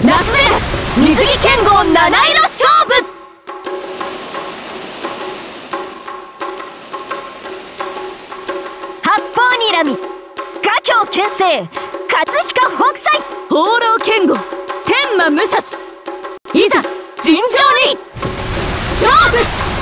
ラストレース水着剣豪七色勝負。八方にらみ画狂剣聖葛飾北斎放浪剣豪天馬武蔵、いざ尋常に勝負。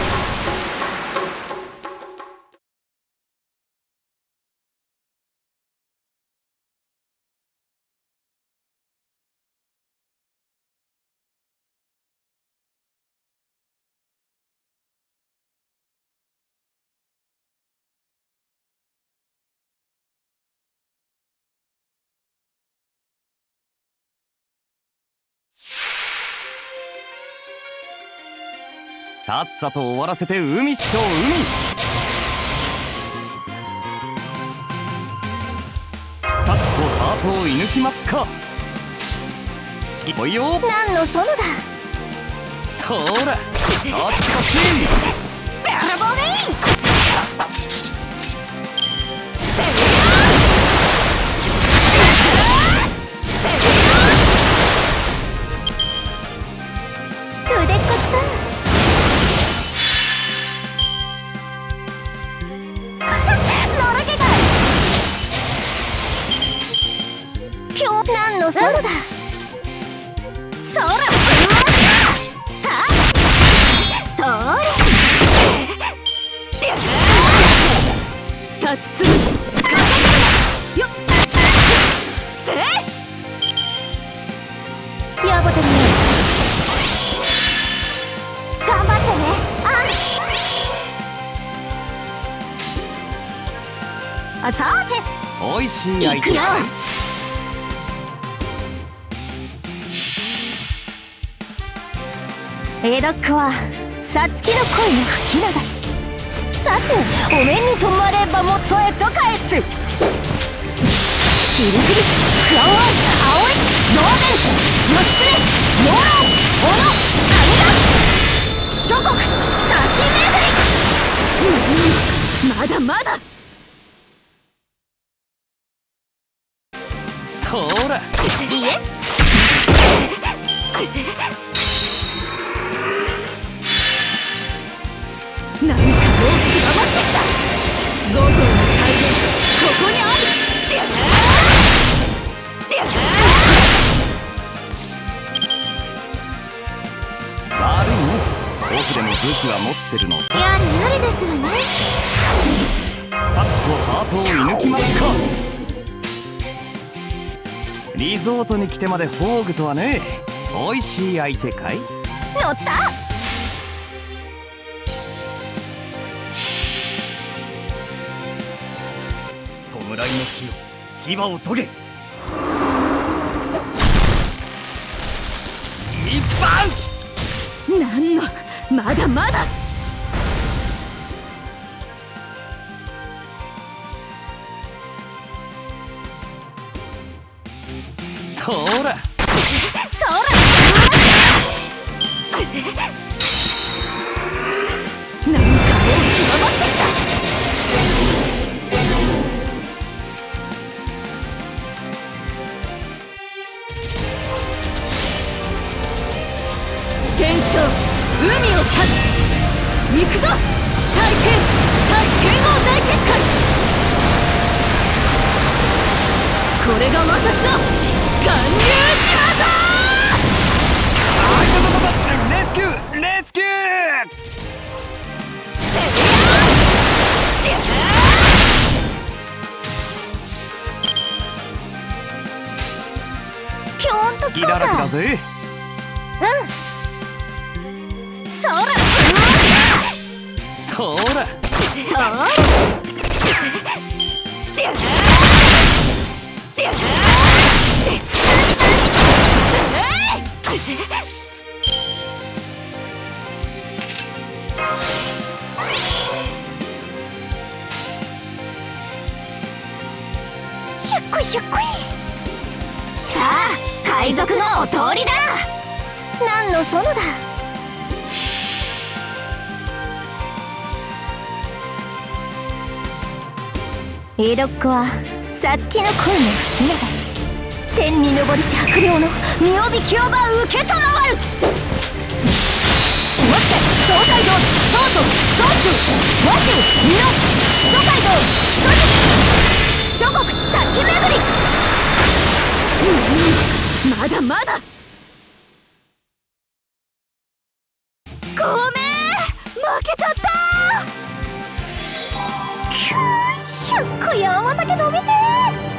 さっさと終わらせて海っしょ海。スパッとハートを射抜きますか。好きぽいよ。 何の園だ。 そーらこっちこっち。 バラボメイ腕っこきさん何の園だ。そらそれ立ちつぶしよっせいやぼてるね。頑張ってね。さておいしい相手。 江戸っ子はさつきの恋の吹き流し。さてお面に止まればもとへと返す。ギリギリ不安は青い同然義経モロ小野阿弥陀諸国滝巡り。まだまだ。 そーらイエスなんかもう極まってきた。5号の階段ここにあり。 悪いね。僕でも武器は持ってるのさ。 やれですわね。 スパッとハートを射抜きますか。リゾートに来てまで宝具とはね。おいしい相手かい。 乗った。 弔いの牙を研げ。一番なんのまだまだ。 そーらそらなんかもう極まってきた。天将海を立つ。行くぞ対剣士対剣王大結界。これが私の巌流島だ。 レスキューレスキュー。 ぴょんとつこうか。 隙だらけだぜ。 そらそーらひゃっこいひゃっこい。さあ海賊のお通りだ。何の園だ。江戸っ子はさつきの恋の吹き流し。 天に昇りし白陵の身帯きをば受けたまわる。下野東海道曹都長州和州美濃木曽街道木曽路諸国滝巡り。まだまだ。ごめん、負けちゃった。くっ、しゅっこい甘酒飲みてー。